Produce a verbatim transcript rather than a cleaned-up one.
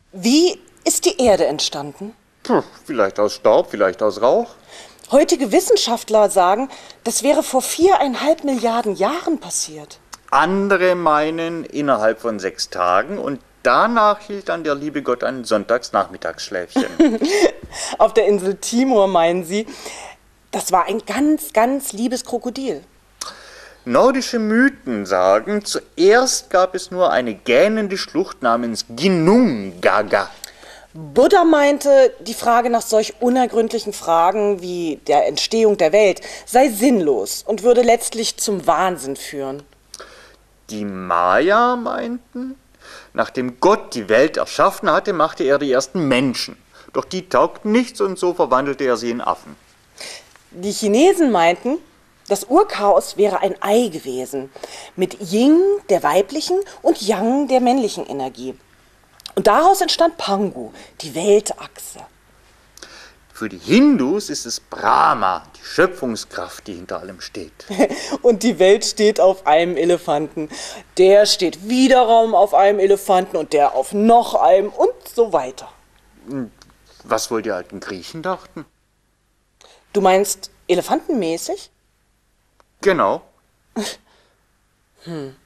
Wie ist die Erde entstanden? Puh, vielleicht aus Staub, vielleicht aus Rauch. Heutige Wissenschaftler sagen, das wäre vor viereinhalb Milliarden Jahren passiert. Andere meinen innerhalb von sechs Tagen und danach hielt dann der liebe Gott ein Sonntagsnachmittagsschläfchen. Auf der Insel Timor meinen sie, das war ein ganz, ganz liebes Krokodil. Nordische Mythen sagen, zuerst gab es nur eine gähnende Schlucht namens Ginnungagga. Buddha meinte, die Frage nach solch unergründlichen Fragen wie der Entstehung der Welt sei sinnlos und würde letztlich zum Wahnsinn führen. Die Maya meinten, nachdem Gott die Welt erschaffen hatte, machte er die ersten Menschen. Doch die taugten nichts und so verwandelte er sie in Affen. Die Chinesen meinten, das Urchaos wäre ein Ei gewesen, mit Yin, der weiblichen, und Yang, der männlichen Energie. Und daraus entstand Pangu, die Weltachse. Für die Hindus ist es Brahma, die Schöpfungskraft, die hinter allem steht. Und die Welt steht auf einem Elefanten. Der steht wiederum auf einem Elefanten und der auf noch einem und so weiter. Was wohl die alten Griechen dachten? Du meinst elefantenmäßig? Genau. Hm.